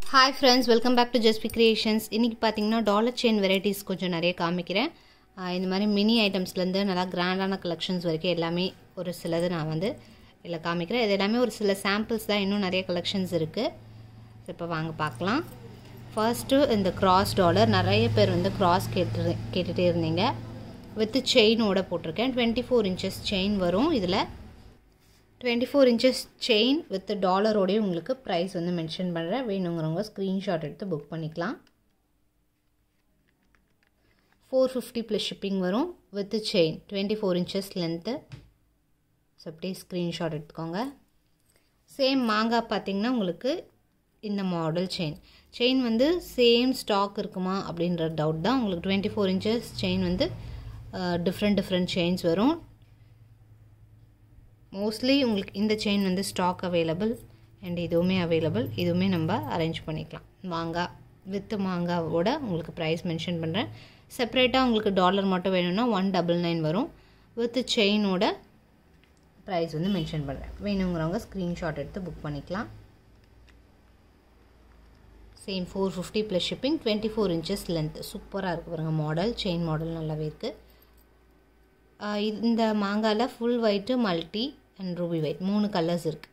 Hi friends, welcome back to Just Be Creations. இன்னைக்கு பாத்தீங்கன்னா dollar chain varieties கொஞ்சம் நிறைய காமிக்கிறேன். இந்த மாதிரி மினி ஐட்டம்ஸ்ல இருந்து நல்லா கிராண்டான கலெக்ஷன்ஸ் வரைக்கும் எல்லாமே ஒரு சிலது நான் வந்து இல்ல காமிக்கிறேன். இது எல்லாமே ஒரு சில சாம்பிள்ஸ் தான், இன்னும் நிறைய கலெக்ஷன்ஸ் இருக்கு. இப்போ வாங்க பார்க்கலாம். ஃபர்ஸ்ட் இந்த கிராஸ் டாலர் நிறைய பேர் வந்து கிராஸ் கேட்டுட்டே இருந்தீங்க. வித் செயினோட போட்டிருக்கேன். 24 inches செயின் வரும். இதுல 24 inches chain with dollar ஓடே உங்களுக்கு price வந்து மென்ஷன் பண்றேன். வேணும்ங்கறவங்க ஸ்கிரீன்ஷாட் எடுத்து புக் பண்ணிக்கலாம். 450 plus shipping வரும் with chain 24 inches length. So அப்படியே ஸ்கிரீன்ஷாட் எடுத்துக்கோங்க. சேம் மாங்கா பாத்தீங்கன்னா உங்களுக்கு இந்த மாடல் செயின் வந்து சேம் ஸ்டாக் இருக்குமா அப்படிங்கற டவுட் தான். உங்களுக்கு 24 inches chain வந்து different chains வரும். Mostly உங்களுக்கு இந்த செயின் வந்து ஸ்டாக் அவேலபிள் and இதுவுமே அவேலபிள். இதுவுமே நம்ம அரேஞ்ச் பண்ணிக்கலாம். மாங்காய் வித் மாங்காவோட உங்களுக்கு பிரைஸ் மென்ஷன் பண்றேன். செப்பரேட்டா உங்களுக்கு டாலர் மட்டும் வேணும்னா 199 வரும். வித் செயினோட பிரைஸ் வந்து மென்ஷன் பண்றேன். வேணும்ங்கறவங்க ஸ்கிரீன்ஷாட் எடுத்து புக் பண்ணிக்கலாம். Same 450 plus shipping 24 inches length. சூப்பரா இருக்கு பாருங்க மாடல். செயின் மாடல் நல்லாவே இருக்கு. இந்த மாங்கால full white, multi and ruby white மூணு கலர்ஸ் இருக்கு.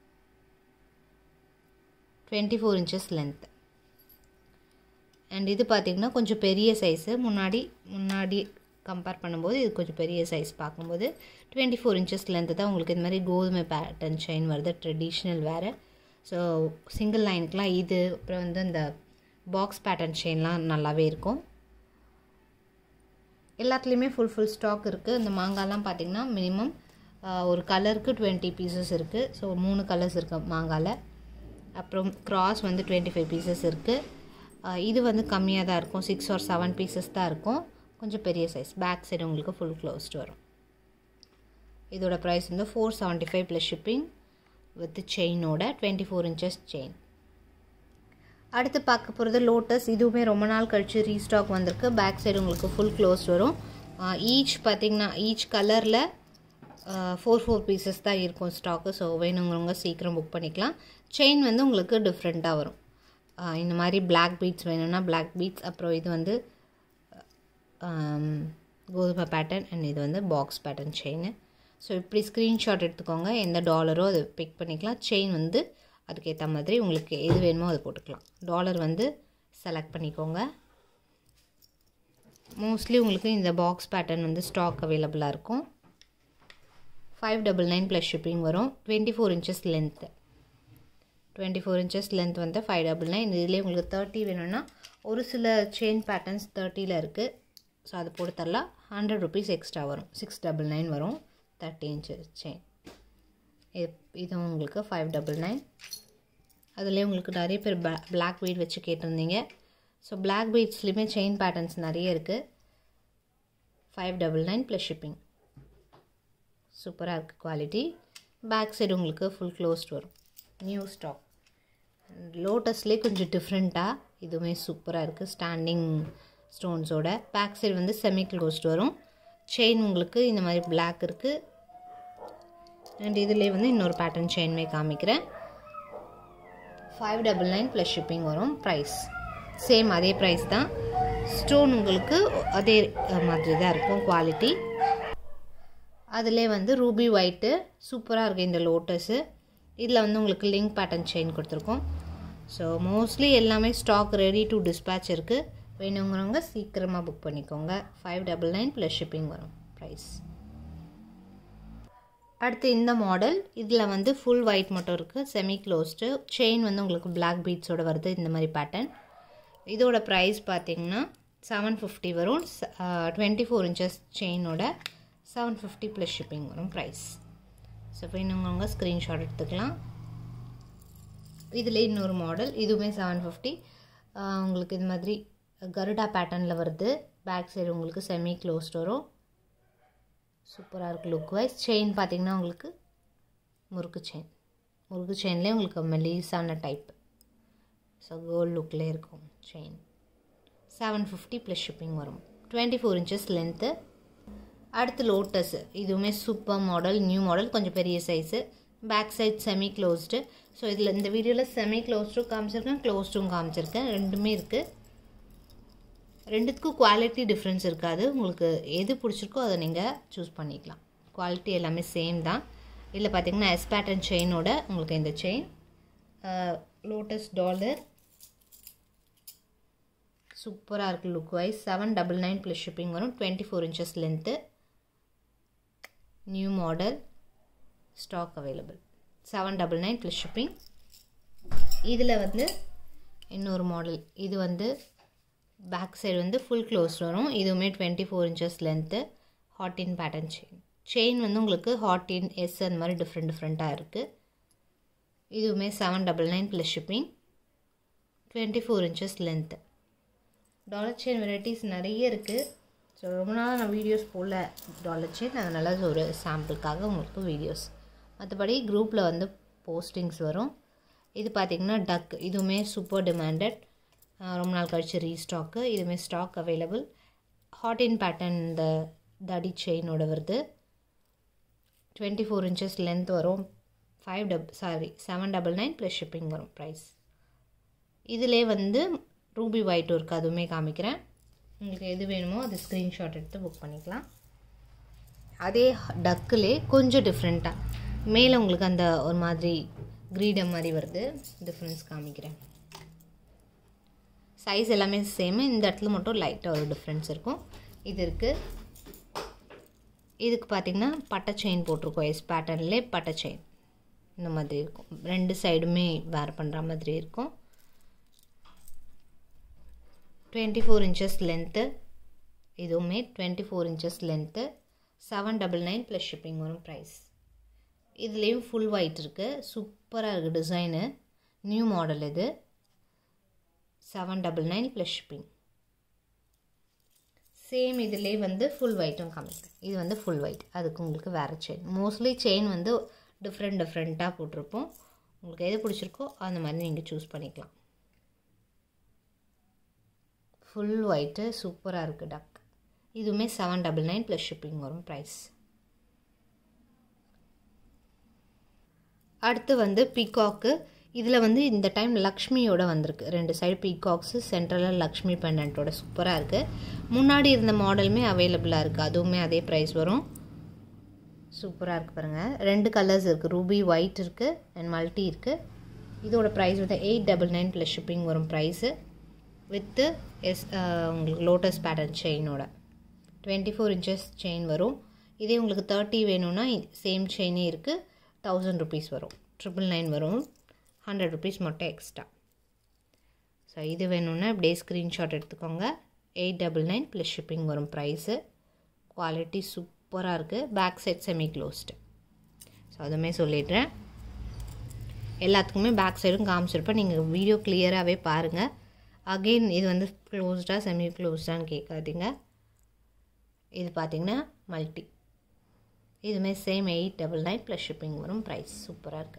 24 inches length. and இது பாத்தீங்கன்னா கொஞ்சம் பெரிய சைஸ். முன்னாடி கம்பேர் பண்ணும்போது இது கொஞ்சம் பெரிய சைஸ் பாக்கும்போது 24 inches length தான். உங்களுக்கு இந்த மாதிரி கோல்மே பேட்டர்ன் செயின் வருது. ட்ரெடிஷனல் வேற. சோ சிங்கிள் லைனுக்குலாம் இது அப்புறம் வந்து இந்த பாக்ஸ் பேட்டர்ன் செயின்லாம் நல்லாவே இருக்கும். எல்லாத்துலயுமே full ஸ்டாக் இருக்கு. இந்த மாங்காலாம் பாத்தீங்கன்னா மினிமம் ஒரு கலருக்கு 20 pieces இருக்கு. சோ மூணு கலர்ஸ் இருக்கு மாங்கால. அப்புறம் கிராஸ் வந்து 25 pieces இருக்கு. இது வந்து கம்மியா தான் இருக்கும். 6 or 7 pieces தான் இருக்கும். கொஞ்சம் பெரிய சைஸ். பேக் சைடு உங்களுக்கு full closed வரும். இதோட பிரைஸ் வந்து 475 plus shipping with செயினோட 24 inches chain. அடுத்து பார்க்க போறது லோட்டஸ். இதுவுமே ரொம்ப நாள் கழிச்சு ரீஸ்டாக் வந்திருக்கு. பேக் சைடு உங்களுக்கு full closed வரும். ஈச் பாத்தீங்கன்னா ஈச் கலர்ல 4 pieces தான் இருக்கும் ஸ்டாக். சோ வேணும்ங்கறவங்க சீக்கிரம் புக் பண்ணிக்கலாம். செயின் வந்து உங்களுக்கு டிஃபரண்டா வரும். இந்த மாதிரி Black beads வேணும்னா Black beads. அப்புறம் இது வந்து கோதுமை பேட்டர்ன் and இது வந்து பாக்ஸ் பேட்டர்ன் செயின். சோ இப்படி ஸ்கிரீன்ஷாட் எடுத்துக்கோங்க. எந்த டாலரோ அதை பிக் பண்ணிக்கலாம். செயின் வந்து அதுக்கு ஏத்த மாதிரி உங்களுக்கு எது வேணுமோ அது போட்டுக்கலாம். டாலர் வந்து செலக்ட் பண்ணிக்கோங்க. மோஸ்ட்லி உங்களுக்கு இந்த பாக்ஸ் பேட்டர்ன் வந்து ஸ்டாக் அவேலபிளா இருக்கும். 599 plus shipping வரும். 24 inches length. 24 inches length வந்து 599. இதுலயே உங்களுக்கு 30 வேணும்னா ஒரு சில செயின் பேட்டர்ன்ஸ் 30ல இருக்கு. சோ அது போட்டு தரலாம். 100 rupees எக்ஸ்ட்ரா வரும். 699 வரும் 30 inches செயின். இது உங்களுக்கு 599. அதுலயே உங்களுக்கு நிறைய பேர் Black bead வச்சு கேட்டிருந்தீங்க. சோ Black beadsலயே செயின் பேட்டர்ன்ஸ் நிறைய இருக்கு. 599 plus shipping. சூப்பரா இருக்கு குவாலிட்டி. பேக் சைடு உங்களுக்கு full closed வரும். New stock. லோட்டஸ்லயே கொஞ்சம் டிஃபரண்டா இதுமே சூப்பரா இருக்கு. ஸ்டாண்டிங் ஸ்டோன்ஸோட பேக் சைடு வந்து செமி க்ளோஸ்ட் வரும். செயின் உங்களுக்கு இந்த மாதிரி Black இருக்கு. and இதுலயே வந்து இன்னொரு பேட்டர்ன் செயின்மே காமிக்கிறேன். 599 plus shipping வரும். பிரைஸ் சேம் அதே பிரைஸ் தான். ஸ்டோன் உங்களுக்கு அதே மாதிரி தான் இருக்கும் குவாலிட்டி. அதுலயே வந்து ரூபி ஒயிட் சூப்பரா இருக்கு இந்த லோட்டஸ். இதுல வந்து உங்களுக்கு லிங்க் பேட்டர்ன் செயின் கொடுத்திருக்கோம். சோ மோஸ்ட்லி எல்லாமே ஸ்டாக் ரெடி டு டிஸ்பேட்ச் இருக்கு. வேணும்ங்கறவங்க சீக்கிரமா புக் பண்ணிக்கோங்க. 599 plus shipping வரும் பிரைஸ். அடுத்து இந்த மாடல். இதுல வந்து full white மட்டும் இருக்கு. Semi closed. செயின் வந்து உங்களுக்கு Black beads ஓட வருது இந்த மாதிரி பேட்டர்ன். இதோட பிரைஸ் பாத்தீங்கன்னா 750 வரும். 24 inches செயினோட 750 plus shipping வரும் பிரைஸ். சோ வேணும்ங்கறவங்க ஸ்கிரீன்ஷாட் எடுத்துக்கலாம். இதுல இன்னொரு மாடல். இதுவுமே 750. உங்களுக்கு இந்த மாதிரி கருடா பேட்டர்ன்ல வருது. பேக் சைடு உங்களுக்கு செமி க்ளோஸ்ட் வரும். சூப்பரா இருக்கு லுக் வைஸ். செயின் பாத்தீங்கன்னா உங்களுக்கு முறுக்கு செயின்லயே உங்களுக்கு மெலிசான டைப். சோ கோல்ட் லுக்ல இருக்கும் செயின். 750 plus shipping வரும். 24 inches length. அடுத்து லோட்டஸ். இதுவுமே சூப்பர் மாடல், நியூ மாடல், கொஞ்சம் பெரிய size. Back side semi closed. So இதில் இந்த வீடியோவில் செமி க்ளோஸ்டும் காமிச்சிருக்கேன், க்ளோஸ்டும் காமிச்சிருக்கேன். ரெண்டுமே இருக்குது. ரெண்டுத்துக்கும் குவாலிட்டி டிஃப்ரென்ஸ் இருக்காது. உங்களுக்கு எது பிடிச்சிருக்கோ அதை நீங்கள் சூஸ் பண்ணிக்கலாம். குவாலிட்டி எல்லாமே சேம் தான். இதில் பார்த்தீங்கன்னா எஸ் பேட்டர்ன் செயினோட உங்களுக்கு இந்த செயின் லோட்டஸ் டாலர் சூப்பராக இருக்குது லுக் வைஸ். 799 ப்ளஸ் ஷிப்பிங் வரும். 24 inches length. New model, stock available. 799 plus shipping. இதில் வந்து இன்னொரு மாடல், இது வந்து பேக் சைடு வந்து ஃபுல் க்ளோஸ் வரும். இதுவுமே 24 inches லென்த்து. ஹாட்டின் பேட்டர்ன் செயின் வந்து உங்களுக்கு ஹாட்டின் எஸ் அந்த மாதிரி டிஃப்ரெண்ட்டாக இருக்குது. இதுவுமே 799 plus shipping. 24 inches length. Dollar chain varieties நிறைய இருக்குது. ஸோ ரொம்ப நாள் நான் வீடியோஸ் போடல டாலர் செயின், அதனால ஒரு சாம்பிளுக்காக உங்களுக்கு வீடியோஸ். மற்றபடி குரூப்பில் வந்து போஸ்டிங்ஸ் வரும். இது பார்த்திங்கன்னா டக், இதுவுமே சூப்பர் டிமாண்டட், ரொம்ப நாள் கழிச்சு ரீஸ்டாக்கு. இதுவுமே ஸ்டாக் அவைலபிள். ஹாட்டின் பேட்டர்ன் இந்த தடி செயினோட வருது. 24 inches லென்த் வரும். 799 ப்ளஸ் ஷிப்பிங் வரும் ப்ரைஸ். இதிலே வந்து ரூபி ஒயிட்டும் இருக்குது, அதுவுமே காமிக்கிறேன். உங்களுக்கு எது வேணுமோ அது ஸ்க்ரீன்ஷாட் எடுத்து புக் பண்ணிக்கலாம். அதே டக்குலே கொஞ்சம் டிஃப்ரெண்ட்டாக மேலே உங்களுக்கு அந்த ஒரு மாதிரி கிரீடம் மாதிரி வருது. டிஃப்ரென்ஸ் காமிக்கிறேன். சைஸ் எல்லாமே சேமு, இந்த இடத்துல மட்டும் லைட்டாக ஒரு டிஃப்ரென்ஸ் இருக்கும். இது இருக்குது. இதுக்கு பார்த்திங்கன்னா பட்டை செயின் போட்டிருக்கோம். எஸ் பேட்டர்ன்லே பட்டை செயின் இந்த மாதிரி இருக்கும். ரெண்டு சைடுமே வேர் பண்ணுற மாதிரி இருக்கும். 24 inches லென்த்து. இதுவுமே 24 inches லென்த்து. 799 ப்ளஸ் ஷிப்பிங் வரும் ப்ரைஸ். இதுலேயும் ஃபுல் ஒயிட் இருக்குது. சூப்பராக இருக்குது டிசைனு. நியூ மாடல் இது. 799 ப்ளஸ் ஷிப்பிங். சேம் இதிலே வந்து ஃபுல் ஒயிட்டும் காமிக்கிறேன். இது வந்து ஃபுல் ஒயிட், அதுக்கு உங்களுக்கு வேறு செயின். மோஸ்ட்லி செயின் வந்து டிஃப்ரெண்ட்டாக போட்டிருப்போம். உங்களுக்கு எது பிடிச்சிருக்கோ அந்த மாதிரி நீங்கள் சூஸ் பண்ணிக்கலாம். ஃபுல் ஒயிட்டு சூப்பராக இருக்குது டக். இதுவுமே 799 ப்ளஸ் ஷிப்பிங் வரும் ப்ரைஸ். அடுத்து வந்து பீகாக்கு. இதில் வந்து இந்த டைம் லக்ஷ்மியோட வந்திருக்கு. ரெண்டு சைடு பீகாக்ஸு, சென்ட்ரலில் லக்ஷ்மி பெண்டன்ட்டோட சூப்பராக இருக்குது. முன்னாடி இருந்த மாடலுமே அவைலபிளாக இருக்குது. அதுவுமே அதே ப்ரைஸ் வரும். சூப்பராக இருக்குது பாருங்கள். ரெண்டு கலர்ஸ் இருக்குது, ரூபி ஒயிட் இருக்குது அண்ட் மல்டி இருக்குது. இதோட ப்ரைஸ் வந்து 899 ப்ளஸ் ஷிப்பிங் வரும் ப்ரைஸு. வித்து உங்களுக்கு லோட்டஸ் பேட்டர்ன் செயினோட 24 inches செயின் வரும். இதே உங்களுக்கு 30 வேணும்னா சேம் செயினே இருக்குது. 1000 rupees வரும். 999 வரும். 100 rupees மட்டும் எக்ஸ்ட்ரா. ஸோ இது வேணும்னா அப்படியே ஸ்க்ரீன்ஷாட் எடுத்துக்கோங்க. 899 ப்ளஸ் ஷிப்பிங் வரும் ப்ரைஸு. குவாலிட்டி சூப்பராக இருக்குது. Back side semi closed. So அதுவுமே சொல்லிடுறேன். எல்லாத்துக்குமே பேக் சைடும் காமிச்சிருப்பேன். நீங்கள் வீடியோ கிளியராகவே பாருங்கள். அகெயின் இது வந்து க்ளோஸ்டாக செமி க்ளோஸ்டான்னு கேட்காதீங்க. இது பார்த்திங்கன்னா மல்டி. இதுவுமே சேம் 899 ப்ளஸ் ஷிப்பிங் வரும் ப்ரைஸ். சூப்பராக இருக்குது.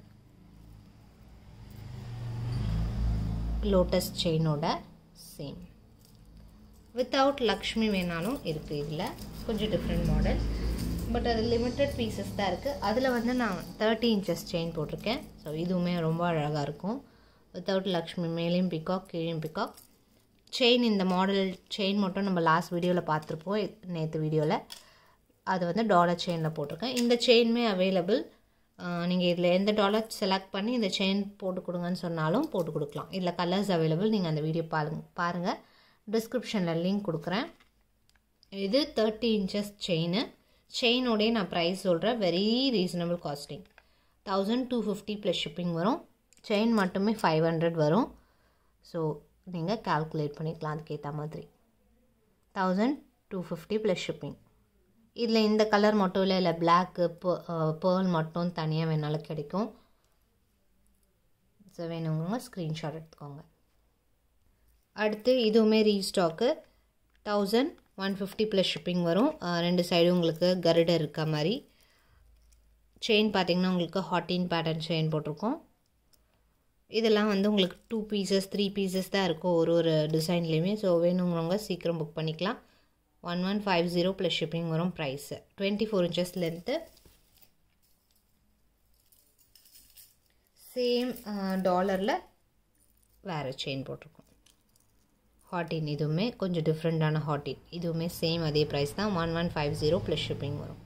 லோட்டஸ் செயினோட சேம். வித்தவுட் லக்ஷ்மி வேணாலும் இருக்குது. இதில் கொஞ்சம் டிஃப்ரெண்ட் மாடல், பட் அது லிமிட்டட் பீசஸ் தான் இருக்குது. அதில் வந்து நான் 30 inches செயின் போட்டிருக்கேன். ஸோ இதுவுமே ரொம்ப அழகாக இருக்கும். வித்தவுட் லக்ஷ்மி, மேலேயும் பிகாக் கீழேயும் பிகாக். செயின் இந்த மாடல் செயின் மட்டும் நம்ம லாஸ்ட் வீடியோவில் பார்த்துருப்போம், நேற்று வீடியோவில். அது வந்து டாலர் செயினில் போட்டிருக்கேன். இந்த செயினுமே அவைலபிள். நீங்கள் இதில் எந்த டாலர் செலக்ட் பண்ணி இந்த செயின் போட்டு கொடுங்கன்னு சொன்னாலும் போட்டு கொடுக்கலாம். இதில் கலர்ஸ் அவைலபிள். நீங்கள் அந்த வீடியோ பாருங்கள். டிஸ்கிரிப்ஷனில் லிங்க் கொடுக்குறேன். இது 30 inches செயின். செயினோடய நான் ப்ரைஸ் சொல்கிறேன். Very reasonable costing. 1250 plus shipping வரும். செயின் மட்டுமே 500 வரும். ஸோ நீங்கள் கால்குலேட் பண்ணிக்கலாம் அதுக்கேற்ற மாதிரி. 1250 ப்ளஸ் ஷிப்பிங். இதில் இந்த கலர் மட்டும் இல்லை பிளாக்கு பேர்ல் மட்டும் தனியாக வேணாலும் கிடைக்கும். ஸோ வேணுங்க ஸ்க்ரீன்ஷாட் எடுத்துக்கோங்க. அடுத்து இதுவுமே ரீஸ்டாக்கு. 1150 ப்ளஸ் ஷிப்பிங் வரும். ரெண்டு சைடும் உங்களுக்கு கருடர் இருக்க மாதிரி. செயின் பார்த்திங்கன்னா உங்களுக்கு ஹாட்டின் பேட்டர்ன் செயின் போட்டிருக்கோம். இதெல்லாம் வந்து உங்களுக்கு 2 pieces 3 pieces தான் இருக்கும் ஒரு டிசைன்லேயுமே. ஸோ வேணுங்கிறவங்க சீக்கிரம் புக் பண்ணிக்கலாம். 1150 ப்ளஸ் ஷிப்பிங் வரும் ப்ரைஸு. 24 inches length. சேம் டாலரில் வேறு செயின் போட்டிருக்கோம். ஹாட்டின் இதுவுமே கொஞ்சம் டிஃப்ரெண்ட்டான ஹாட்டின். இதுவுமே சேம் அதே ப்ரைஸ் தான். 1150 ப்ளஸ் ஷிப்பிங் வரும்.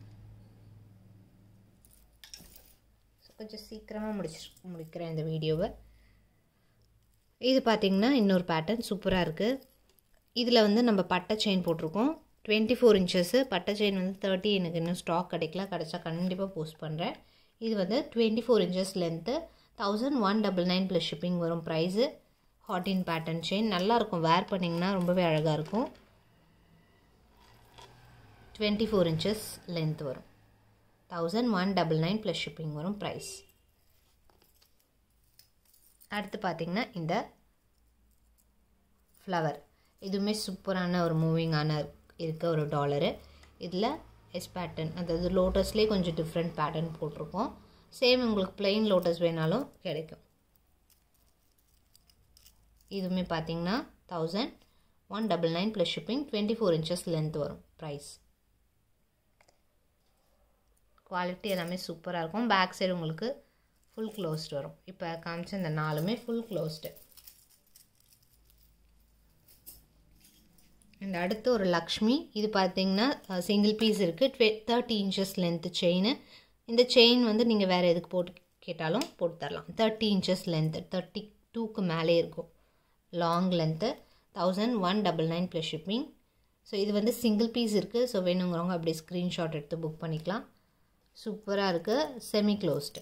கொஞ்சம் சீக்கிரமாக முடிக்கிறேன் இந்த வீடியோவை. இது பார்த்திங்கன்னா இன்னொரு பேட்டர்ன் சூப்பராக இருக்குது. இதில் வந்து நம்ம பட்டை செயின் போட்டிருக்கோம். 24 இன்ச்சஸ்ஸு. பட்டை செயின் வந்து 30 எனக்கு இன்னும் ஸ்டாக் கிடைக்கல. கிடைச்சா கண்டிப்பாக போஸ்ட் பண்ணுறேன். இது வந்து 24 இன்ச்சஸ் லென்த்து. 1199 ப்ளஸ் ஷிப்பிங் வரும் ப்ரைஸு. ஹாட்டின் பேட்டர்ன் செயின் நல்லாயிருக்கும். வேர் பண்ணிங்கன்னா ரொம்பவே அழகாக இருக்கும். 24 இன்ச்சஸ் லென்த் வரும். 1199 ப்ளஸ் ஷிப்பிங் வரும் ப்ரைஸ். அடுத்து பார்த்திங்கன்னா இந்த ஃப்ளவர். இதுவுமே சூப்பரான ஒரு மூவிங்கான இருக்க ஒரு டாலரு. இதில் எஸ் பேட்டர்ன், அதாவது லோட்டஸ்லேயே கொஞ்சம் டிஃப்ரெண்ட் பேட்டர்ன் போட்டிருக்கோம். சேம் உங்களுக்கு பிளெயின் லோட்டஸ் வேணாலும் கிடைக்கும். இதுவுமே பார்த்திங்கன்னா 1199 ப்ளஸ் ஷிப்பிங். 24 இன்ச்சஸ் லென்த் வரும் ப்ரைஸ். குவாலிட்டி எல்லாமே சூப்பராக இருக்கும். பேக் சைடு உங்களுக்கு ஃபுல் க்ளோஸ்டு வரும். இப்போ காமிச்ச இந்த 4மே ஃபுல் க்ளோஸ்டு. அண்ட் அடுத்து ஒரு லக்ஷ்மி. இது பார்த்திங்கன்னா சிங்கிள் பீஸ் இருக்குது. 30 இன்ச்சஸ் லென்த்து செயின். இந்த செயின் வந்து நீங்கள் வேறு எதுக்கு போட்டு கேட்டாலும் போட்டு தரலாம். 30 இன்ச்சஸ் லென்த்து, 32க்கு மேலே இருக்கும் long length. 1199 plus shipping. So இது வந்து சிங்கிள் பீஸ் இருக்குது. ஸோ வேணுங்கிறவங்க அப்படியே ஸ்க்ரீன்ஷாட் எடுத்து புக் பண்ணிக்கலாம். சூப்பராக இருக்குது. Semi closed.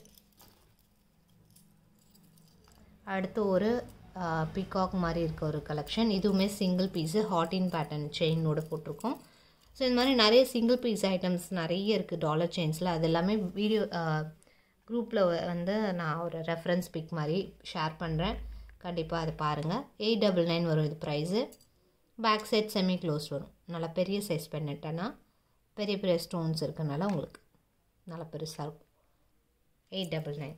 அடுத்து ஒரு பீகாக் மாதிரி இருக்க ஒரு கலெக்ஷன். இதுவுமே சிங்கிள் பீஸு. ஹாட்டின் பேட்டர்ன் செயினோட போட்டிருக்கோம். ஸோ இந்த மாதிரி நிறைய சிங்கிள் பீஸ் ஐட்டம்ஸ் நிறைய இருக்குது டாலர் செயின்ஸில். அது எல்லாமே வீடியோ குரூப்பில் வந்து நான் ஒரு ரெஃபரன்ஸ் பிக் மாதிரி ஷேர் பண்ணுறேன். கண்டிப்பாக அதை பாருங்கள். 899 வரும் இது price. Back side semi close வரும். நல்லா பெரிய சைஸ் பெண்ணட்டனா பெரிய பெரிய ஸ்டோன்ஸ் இருக்கனால உங்களுக்கு நல்லா பெருசாக இருக்கும். 899.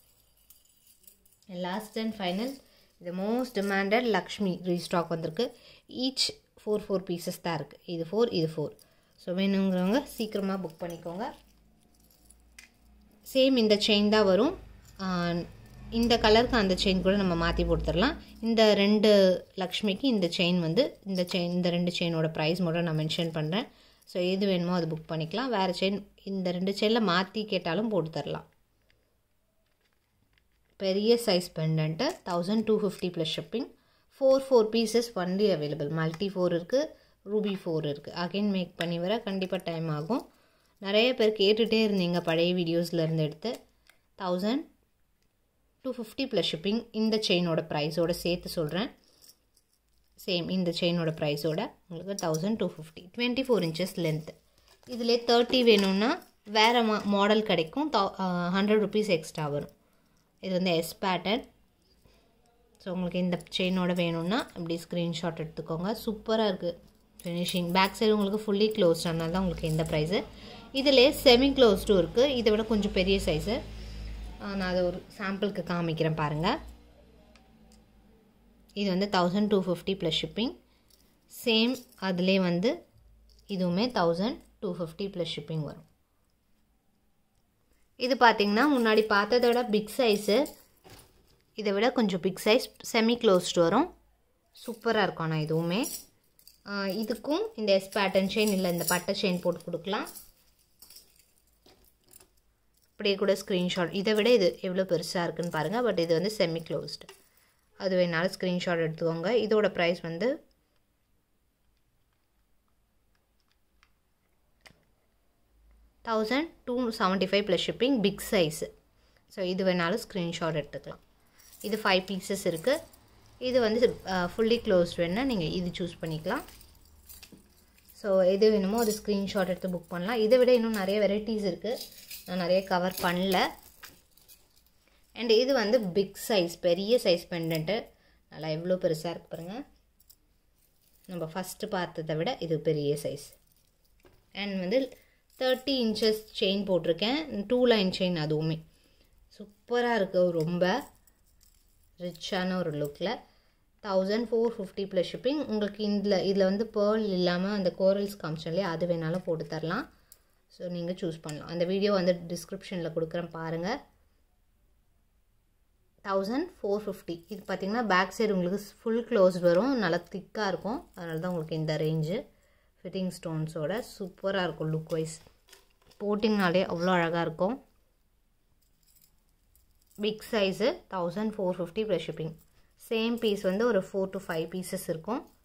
லாஸ்ட் அண்ட் ஃபைனல் இது மோஸ்ட் டிமாண்டட் லக்ஷ்மி ரீஸ்டாக் வந்திருக்கு. ஈச் 4 பீசஸ் தான் இருக்குது. இது 4, இது 4. ஸோ வேணுங்கிறவங்க சீக்கிரமாக புக் பண்ணிக்கோங்க. சேம் இந்த செயின் தான் வரும். இந்த கலருக்கு அந்த செயின் கூட நம்ம மாற்றி போட்டுடலாம். இந்த 2 லக்ஷ்மிக்கு இந்த செயின் வந்து இந்த 2 செயினோட ப்ரைஸ் மட்டும் நான் மென்ஷன் பண்ணுறேன். ஸோ எது வேணுமோ அது புக் பண்ணிக்கலாம். வேறு செயின் இந்த 2 செயினில் மாற்றி கேட்டாலும் போட்டு தரலாம். பெரிய size pendant 1250 plus shipping. 4 pieces only available. Multi 4 இருக்குது, ரூபி 4 இருக்குது. அகைன் மேக் பண்ணி வர கண்டிப்பாக டைம் ஆகும். நிறைய பேர் கேட்டுகிட்டே இருந்தீங்க பழைய வீடியோஸில் இருந்து எடுத்து. 1250 ப்ளஸ் ஷிப்பிங். இந்த செயினோட ப்ரைஸோடு சேர்த்து சொல்கிறேன். சேம் இந்த செயினோட ப்ரைஸோட உங்களுக்கு 1250. 24 இன்ச்சஸ் லென்த்து. இதிலே 30 வேணும்னா வேறு மாடல் கிடைக்கும். 100 ருபீஸ் எக்ஸ்ட்ரா வரும். இது வந்து எஸ் பேட்டர்ன். ஸோ உங்களுக்கு இந்த செயினோட வேணும்னா அப்படி ஸ்க்ரீன்ஷாட் எடுத்துக்கோங்க. சூப்பராக இருக்குது ஃபினிஷிங். பேக் சைடு உங்களுக்கு ஃபுல்லி க்ளோஸ்ட். அதனால தான் உங்களுக்கு இந்த ப்ரைஸு. இதிலே செமி க்ளோஸ்டும் இருக்குது. இதை விட கொஞ்சம் பெரிய சைஸு. நான் அதை ஒரு சாம்பிளுக்கு காமிக்கிறேன் பாருங்கள். இது வந்து 1250 ப்ளஸ் ஷிப்பிங். சேம் அதிலே வந்து இதுவுமே 1250 ப்ளஸ் ஷிப்பிங் வரும். இது பார்த்திங்கன்னா முன்னாடி பார்த்ததை விட பிக் சைஸு. இதை விட கொஞ்சம் பிக் சைஸ் செமி க்ளோஸ்டு வரும். சூப்பராக இருக்கும். ஆனால் இதுவுமே இதுக்கும் இந்த எஸ் பேட்டர்ன் செயின் இல்லை இந்த பட்டை செயின் போட்டு கொடுக்கலாம். அப்படியே கூட ஸ்க்ரீன்ஷாட். இதை விட இது எவ்வளோ பெருசாக இருக்குன்னு பாருங்கள். பட் இது வந்து செமி க்ளோஸ்டு. அது வேணாலும் ஸ்க்ரீன்ஷாட் எடுத்துக்கோங்க. இதோட ப்ரைஸ் வந்து 1275 plus shipping. Big size. So இது வேணாலும் ஸ்க்ரீன்ஷாட் எடுத்துக்கலாம். இது 5 பீசஸ் இருக்குது. இது வந்து ஃபுல்லி க்ளோஸ்ட் வேணுன்னா நீங்கள் இது சூஸ் பண்ணிக்கலாம். ஸோ எது வேணுமோ அது ஸ்க்ரீன்ஷாட் எடுத்து புக் பண்ணலாம். இதை விட இன்னும் நிறைய வெரைட்டிஸ் இருக்குது. நான் நிறைய கவர் பண்ணல. அண்ட் இது வந்து பிக் சைஸ், பெரிய சைஸ் பெண்டன்ட்டு. நல்லா எவ்வளோ பெருசாக இருக்கு பாருங்கள். நம்ம ஃபஸ்ட்டு பார்த்ததை விட இது பெரிய சைஸ். அண்ட் வந்து 30 இன்ச்சஸ் செயின் போட்டிருக்கேன். 2 லைன் செயின். அதுவுமே சூப்பராக இருக்குது. ரொம்ப ரிச்சான ஒரு லுக்கில். 1450 ப்ளஸ் ஷிப்பிங். உங்களுக்கு இதில் வந்து பேர்ல் இல்லாமல் அந்த கோரல்ஸ் காமிச்சோம்லையே அது வேணாலும் போட்டு தரலாம். ஸோ நீங்கள் சூஸ் பண்ணலாம். அந்த வீடியோ வந்து டிஸ்கிரிப்ஷனில் கொடுக்குறேன் பாருங்கள். 1450. இது பார்த்திங்கன்னா பேக் சைடு உங்களுக்கு ஃபுல் க்ளோஸ் வரும், நல்லா திக்காக இருக்கும். அதனால தான் உங்களுக்கு இந்த ரேஞ்சு. ஃபிட்டிங் ஸ்டோன்ஸோட சூப்பராக இருக்கும் லுக் வைஸ். போட்டிங்கனாலே அவ்வளோ அழகாக இருக்கும். Big size 1450 plus shipping. Same piece வந்து ஒரு 4 to 5 பீசஸ் இருக்கும்.